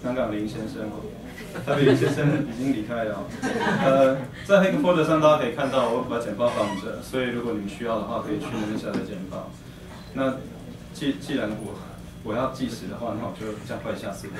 香港林先生，台北林先生已经离开了。在黑个 folder 上大家可以看到，我把简报放着，所以如果你们需要的话，可以去那边下载简报。那既然我要计时的话，那我就加快下次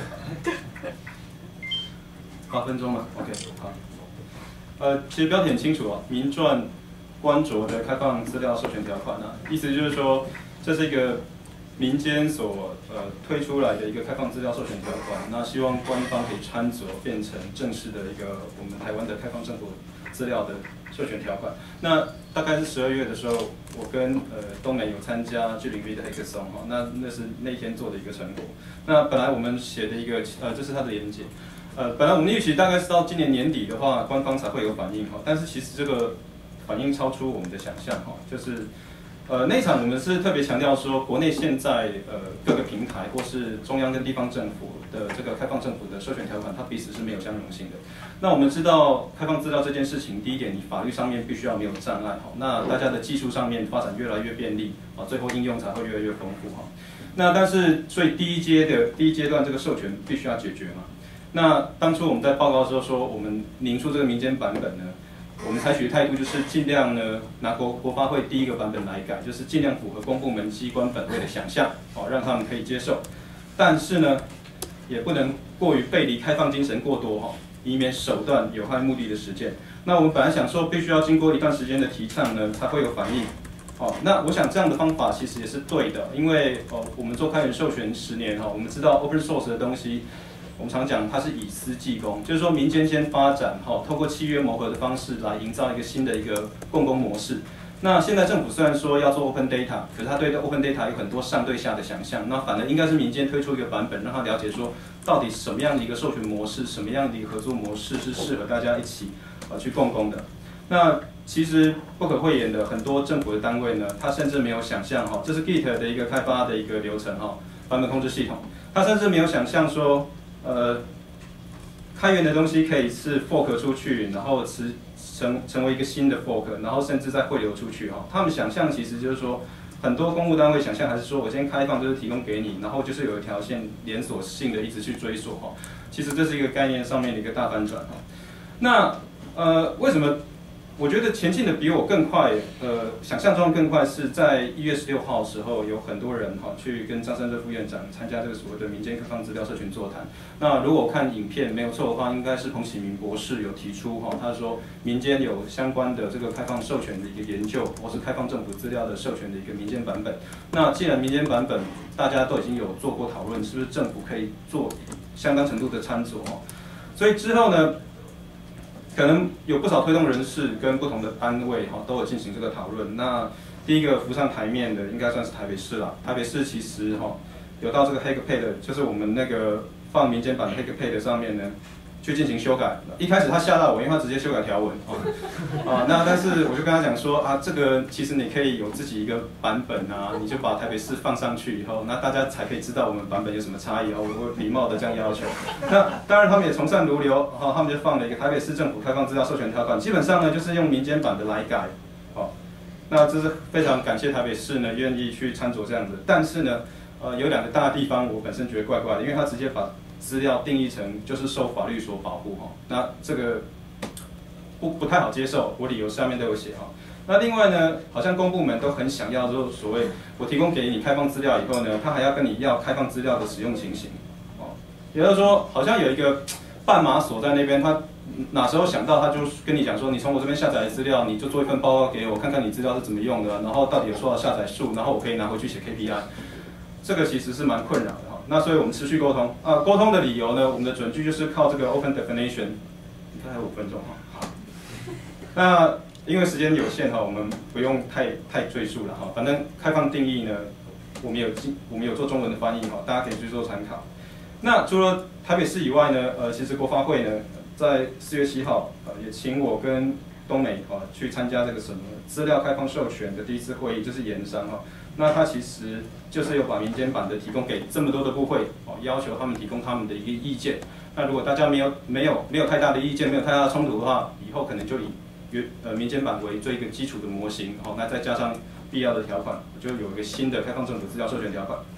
8分钟嘛 ，OK， 好。其实标题很清楚啊，民专官酌的开放资料授权条款啊，意思就是说，这是一个民间所推出来的一个开放资料授权条款，那希望官方可以参酌变成正式的一个我们台湾的开放政府资料的授权条款。那大概是12月的时候，我跟东美有参加G领域的黑客松哈，那是那一天做的一个成果。那本来我们写的一个这是它的连结。本来我们预期大概是到今年年底的话，官方才会有反应哈，但是其实这个反应超出我们的想象哈，就是那一场我们是特别强调说，国内现在各个平台或是中央跟地方政府的这个开放政府的授权条款，它彼此是没有相容性的。那我们知道开放资料这件事情，第一点，你法律上面必须要没有障碍哈，那大家的技术上面发展越来越便利啊，最后应用才会越来越丰富哈。那但是所以第一阶段这个授权必须要解决嘛。那当初我们在报告的时候说，我们拟出这个民间版本呢，我们采取的态度就是尽量呢拿国发会第一个版本来改，就是尽量符合公部门机关本位的想象，哦，让他们可以接受。但是呢，也不能过于背离开放精神过多哈，以免手段有害目的的实践。那我们本来想说，必须要经过一段时间的提倡呢，才会有反应。哦，那我想这样的方法其实也是对的，因为我们做开源授权10年哈，我们知道 open source 的东西。我们常讲它是以私计公，就是说民间先发展，透过契约谋合的方式来营造一个新的一个共工模式。那现在政府虽然说要做 open data， 可是他对 open data 有很多上对下的想象，那反而应该是民间推出一个版本，让他了解说到底什么样的一个授权模式，什么样的一个合作模式是适合大家一起去共工的。那其实不可讳言的，很多政府的单位呢，他甚至没有想象这是 Git 的一个开发的一个流程版本控制系统，他甚至没有想象说。开源的东西可以是 fork 出去，然后成为一个新的 fork， 然后甚至再汇流出去他们想象其实就是说，很多公务单位想象还是说我先开放就是提供给你，然后就是有一条线连锁性的一直去追溯其实这是一个概念上面的一个大翻转那为什么？我觉得前进的比我更快，想象中更快是在1月16号的时候，有很多人去跟张善政副院长参加这个所谓的民间开放资料社群座谈。那如果看影片没有错的话，应该是彭启明博士有提出他说民间有相关的这个开放授权的一个研究，或是开放政府资料的授权的一个民间版本。那既然民间版本大家都已经有做过讨论，是不是政府可以做相当程度的参酌所以之后呢？可能有不少推动人士跟不同的单位都有进行这个讨论。那第一个浮上台面的应该算是台北市啦。台北市其实有到这个 HackPad， 就是我们那个放民间版的 HackPad 上面呢，去进行修改。一开始他吓到我，因为他直接修改条文那但是我就跟他讲说这个其实你可以有自己一个版本你就把台北市放上去以后，那大家才可以知道我们版本有什么差异我会礼貌的这样要求。那当然他们也从善如流他们就放了一个台北市政府开放资料授权条款，基本上呢就是用民间版的来改那这是非常感谢台北市呢愿意去参酌这样子。但是呢有2个大地方我本身觉得怪怪的，因为他直接把资料定义成就是受法律所保护那这个不太好接受，我理由下面都有写那另外呢，好像公部门都很想要说所谓我提供给你开放资料以后呢，他还要跟你要开放资料的使用情形也就是说好像有一个半马锁在那边，他哪时候想到他就跟你讲说，你从我这边下载的资料，你就做一份报告给我，看看你资料是怎么用的，然后到底有多少下载数，然后我可以拿回去写 KPI。这个其实是蛮困扰的那所以我们持续沟通沟通的理由呢，我们的准据就是靠这个 Open Definition。你看还有5分钟好。那因为时间有限我们不用太赘述了反正开放定义呢，我们有做中文的翻译大家可以去做参考。那除了台北市以外呢，其实国发会呢，在4月7号也请我跟东美去参加这个什么资料开放授权的第1次会议，就是研商那他其实就是有把民间版的提供给这么多的部会要求他们提供他们的一个意见。那如果大家没有太大的意见，没有太大的冲突的话，以后可能就以民间版为做一个基础的模型那再加上必要的条款，就有一个新的开放政府资料授权条款。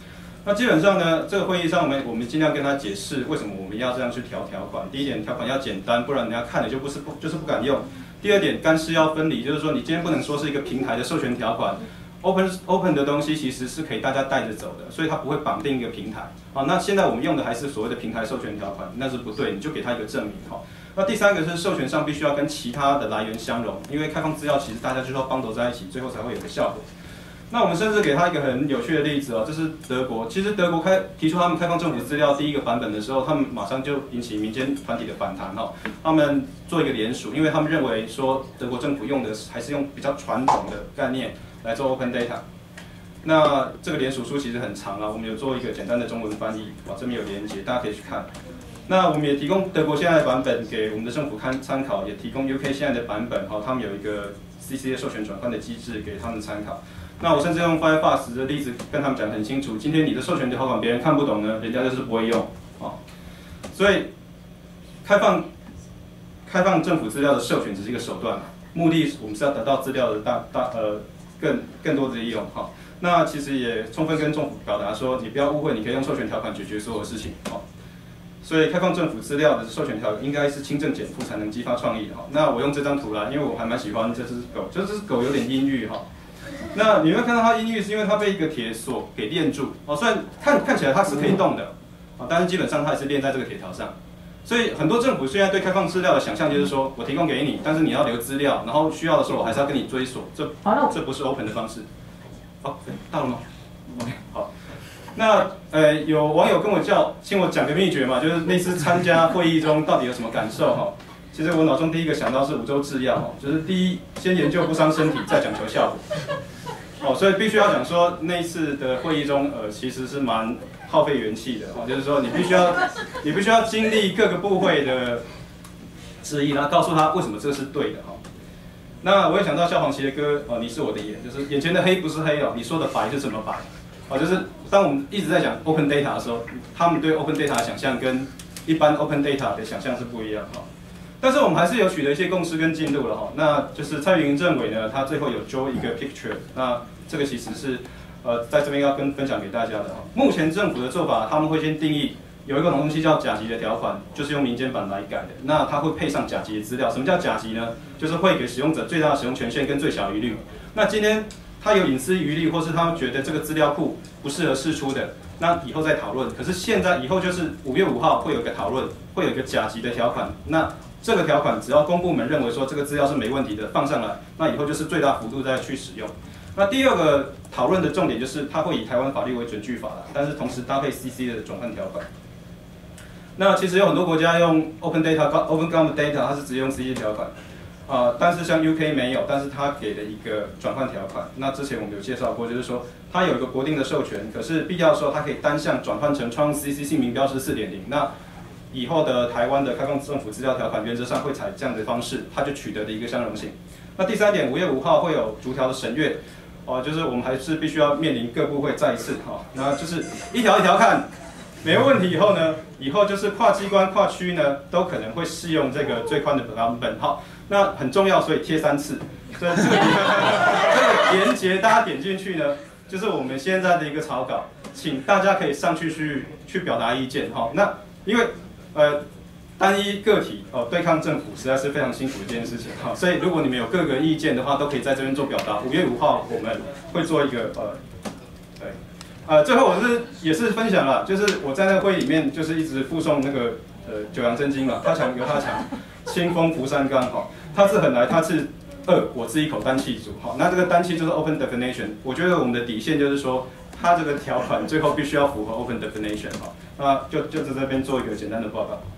那基本上呢，这个会议上我们尽量跟他解释为什么我们要这样去调条款。第一点，条款要简单，不然人家看了就是不敢用。第二点，干湿要分离，就是说你今天不能说是一个平台的授权条款。Open 的东西其实是可以大家带着走的，所以它不会绑定一个平台。好，那现在我们用的还是所谓的平台授权条款，那是不对，你就给他一个证明。好，那第三个是授权上必须要跟其他的来源相容，因为开放资料其实大家就是要绑斗在一起，最后才会有个效果。那我们甚至给他一个很有趣的例子哦，这是德国。其实德国提出他们开放政府资料第一个版本的时候，他们马上就引起民间团体的反弹哦。他们做一个联署，因为他们认为说德国政府用的还是用比较传统的概念来做 Open Data。那这个联署书其实很长啊，我们有做一个简单的中文翻译，这边有连结，大家可以去看。那我们也提供德国现在的版本给我们的政府参考，也提供 UK 现在的版本，他们有一个 CC 授权转换的机制给他们参考。那我甚至用 Firefox 的例子跟他们讲得很清楚，今天你的授权条款别人看不懂呢，人家就是不会用啊。所以开放政府资料的授权只是一个手段，目的我们是要得到资料的更多的利用哈。那其实也充分跟政府表达说，你不要误会，你可以用授权条款解决所有事情哈。所以开放政府资料的授权条款应该是轻政简复才能激发创意哈。那我用这张图啦，因为我还蛮喜欢这只狗，这只狗有点阴郁哈。那你会看到它阴郁，是因为它被一个铁锁给链住哦。虽然看起来它是可以动的啊，但是基本上它还是链在这个铁条上。所以很多政府现在对开放资料的想象就是说，我提供给你，但是你要留资料，然后需要的时候我还是要跟你追索，这不是 open 的方式。好，到了吗 ？OK， 好。那有网友跟我请我讲个秘诀嘛，就是那次参加会议中到底有什么感受哈？其实我脑中第一个想到是5洲制药哈，就是第一先研究不伤身体，再讲求效果。哦，所以必须要讲说那一次的会议中，其实是蛮耗费元气的哦，就是说你必须要经历各个部会的质疑，然后告诉他为什么这是对的哈。那我也想到萧煌奇的歌哦，你是我的眼，就是眼前的黑不是黑哦，你说的白是怎么白？哦，就是当我们一直在讲 Open Data 的时候，他们对 Open Data 的想象跟一般 Open Data 的想象是不一样哈。但是我们还是有取得一些共识跟进度了哈。那就是蔡云政委呢，他最后有 draw 一个 picture， 那这个其实是在这边要分享给大家的哈。目前政府的做法，他们会先定义有一个东西叫甲级的条款，就是用民间版来改的。那它会配上甲级的资料。什么叫甲级呢？就是会给使用者最大的使用权限跟最小疑虑。那今天他有隐私疑虑，或是他们觉得这个资料库不适合释出的，那以后再讨论。可是以后就是5月5号会有一个讨论，会有一个甲级的条款。那这个条款只要公部门认为说这个资料是没问题的，放上来，那以后就是最大幅度再去使用。那第二个讨论的重点就是它会以台湾法律为准据法了，但是同时搭配 CC 的转换条款。那其实有很多国家用 Open Government Data， 它是直接用 CC 条款。但是像 UK 没有，但是它给了一个转换条款。那之前我们有介绍过，就是说它有一个国定的授权，可是必要的时候它可以单项转换成创 CC 姓名标识 4.0。那以后的台湾的开放政府资料条款原则上会采这样的方式，它就取得了一个相容性。那第三点，5月5号会有逐条的审阅，就是我们还是必须要面临各部会再一次那就是一条一条看。没有问题以后呢，以后就是跨机关、跨区呢，都可能会适用这个最宽的版本。好，那很重要，所以贴3次。所以这个连结大家点进去呢，就是我们现在的一个草稿，请大家可以上去去表达意见。好，那因为单一个体对抗政府实在是非常辛苦的一件事情。好，所以如果你们有各个意见的话，都可以在这边做表达。5月5号我们会做一个最后也是分享了，就是我在那个会里面就是一直附送那个九阳真经嘛，他强有他强，清风拂山岗哈，他是很来，他是我是一口丹气组哈，那这个丹气就是 open definition， 我觉得我们的底线就是说，它这个条款最后必须要符合 open definition 哈，那就在这边做一个简单的报告。